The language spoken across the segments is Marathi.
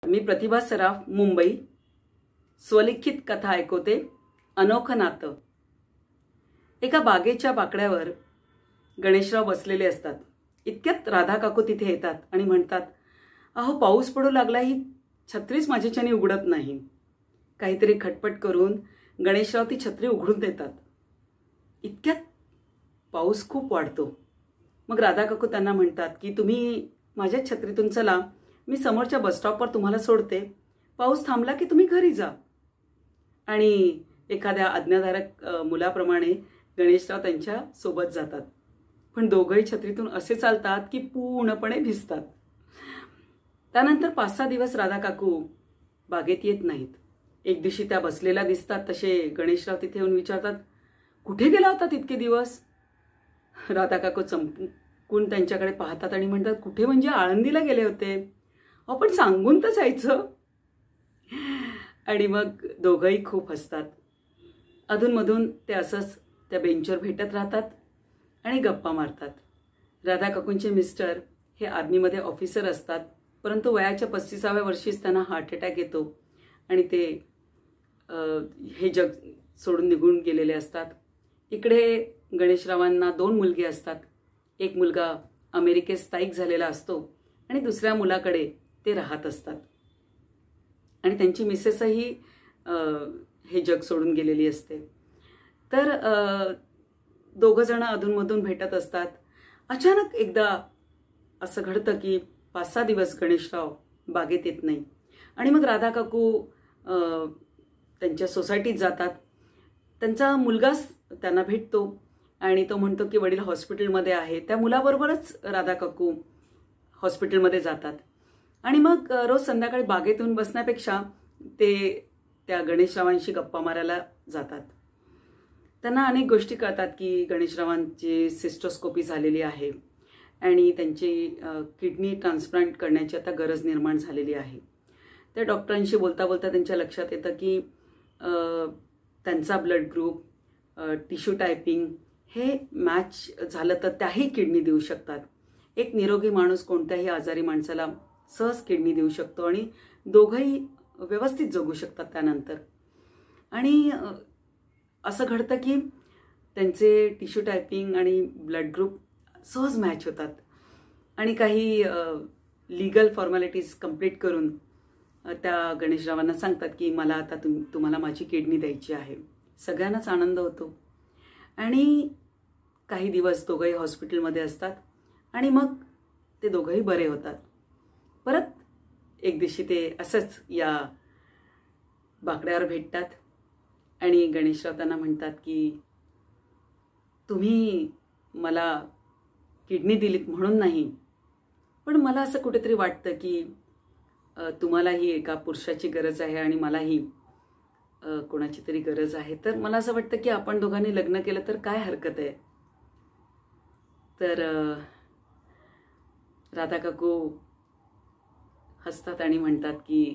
मी प्रतिभा सराफ, मुंबई. स्वलिखित कथा ऐकवते. अनोखं नातं. एका बागेच्या बाकड्यावर गणेशराव बसलेले असतात. इतक्यात राधा काकू तिथे येतात आणि म्हणतात, अहो पाऊस पडू लागला, ही छत्रीच माझ्याच्याने उघडत नाही. काहीतरी खटपट करून गणेशराव ती छत्री उघडून देतात. इतक्यात पाऊस खूप वाढतो. मग राधा काकू त्यांना म्हणतात की तुम्ही माझ्याच छत्रीतून चला, मी समोरच्या बसस्टॉपवर तुम्हाला सोडते. पाऊस थांबला की तुम्ही घरी जा. आणि एखाद्या आज्ञाधारक मुलाप्रमाणे गणेशराव त्यांच्या सोबत जातात. पण दोघंही छत्रीतून असे चालतात की पूर्णपणे भिजतात. त्यानंतर 5-6 दिवस राधा काकू बागेत येत नाहीत. एक दिवशी त्या बसलेल्या दिसतात. तसे गणेशराव तिथे येऊन विचारतात, कुठे गेला होता इतके दिवस? राधा काकू चमकून त्यांच्याकडे पाहतात आणि म्हणतात, कुठे म्हणजे आळंदीला गेले होते. आपण सांगून तर जायचं. आणि मग दोघंही खूप हसतात. अधूनमधून ते असंच त्या बेंचवर भेटत राहतात आणि गप्पा मारतात. राधा काकूंचे मिस्टर हे आर्मीमध्ये ऑफिसर असतात, परंतु वयाच्या 35व्या वर्षीच त्यांना हार्ट अटॅक येतो आणि ते हे जग सोडून निघून गेलेले असतात. इकडे गणेशरावांना 2 मुलगे असतात. एक मुलगा अमेरिकेत स्थायिक झालेला असतो आणि दुसऱ्या मुलाकडे ते राहत असतात. आणि त्यांची मिसेसही हे जग सोडून गेलेली असते. तर दोघं जण अधूनमधून भेटत असतात. अचानक एकदा असं घडतं की 5-6 दिवस गणेशराव बागेत येत नाही. आणि मग राधा काकू त्यांच्या सोसायटीत जातात. त्यांचा मुलगाच त्यांना भेटतो आणि तो म्हणतो की वडील हॉस्पिटलमध्ये आहे. त्या मुलाबरोबरच राधा काकू हॉस्पिटलमध्ये जातात. आणि मग रोज संध्याकाळी बागेतून बसण्यापेक्षा ते त्या गणेशरावांशी गप्पा मारायला जातात. त्यांना अनेक गोष्टी कळतात की गणेशरावांची सिस्टोस्कोपी झालेली आहे आणि त्यांची किडनी ट्रान्सप्लांट करण्याची आता गरज निर्माण झालेली आहे. त्या डॉक्टरांशी बोलता बोलता त्यांच्या लक्षात येतं की त्यांचा ब्लड ग्रुप, टिश्यू टायपिंग हे मॅच झालं तर त्याही किडनी देऊ शकतात. एक निरोगी माणूस कोणत्याही आजारी माणसाला सहज किडनी देऊ शकतो आणि दोघंही व्यवस्थित जगू शकतात त्यानंतर. आणि असं घडतं की त्यांचे टिश्यू टायपिंग आणि ब्लड ग्रुप सहज मॅच होतात आणि काही लीगल फॉर्मॅलिटीज कंप्लीट करून त्या गणेशरावांना सांगतात की मला आता तुम्हाला माझी किडनी द्यायची आहे. सगळ्यांनाच आनंद होतो. आणि काही दिवस दोघंही हॉस्पिटलमध्ये असतात आणि मग ते दोघंही बरे होतात. परत एक दिवशी ते असंच या बाकड्यावर भेटतात आणि गणेशराव त्यांना म्हणतात की तुम्ही मला किडनी दिलीत म्हणून नाही, पण मला असं कुठेतरी वाटतं की तुम्हालाही एका पुरुषाची गरज आहे आणि मलाही कोणाची तरी गरज आहे. तर मला असं वाटतं की आपण दोघांनी लग्न केलं तर काय हरकत आहे. तर राधा काकू हसतात आणि म्हणतात की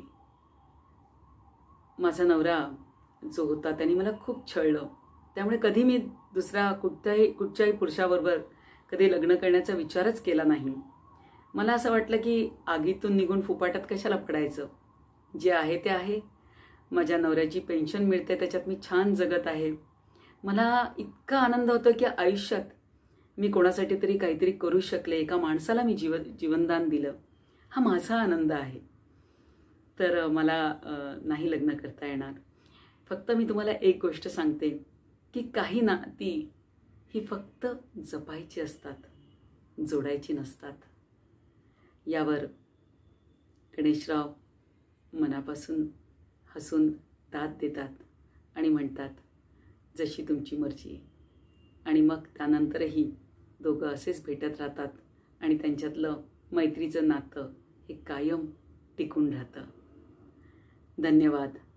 माझा नवरा जो होता त्याने मला खूप छळलं, त्यामुळे कधी मी दुसऱ्या कुठच्याही पुरुषाबरोबर कधी लग्न करण्याचा विचारच केला नाही. मला असं वाटलं की आगीतून निघून फुपाटात कशाला पडायचं. जे आहे ते आहे. माझ्या नवऱ्याची पेन्शन मिळते, त्याच्यात मी छान जगत आहे. मला इतका आनंद होतो की आयुष्यात मी कोणासाठी तरी काहीतरी करू शकले, एका माणसाला मी जीवनदान दिलं, हा माझा आनंद आहे. तर मला नाही लग्न करता येणार. फक्त मी तुम्हाला एक गोष्ट सांगते की काही नाती ही फक्त जपायची असतात, जोडायची नसतात. यावर गणेशराव मनापासून हसून दाद देतात आणि म्हणतात, जशी तुमची मर्जी. आणि मग त्यानंतरही दोघं असेच भेटत राहतात आणि त्यांच्यातलं मैत्रीचं नातं हे कायम टिकून राहतं. धन्यवाद.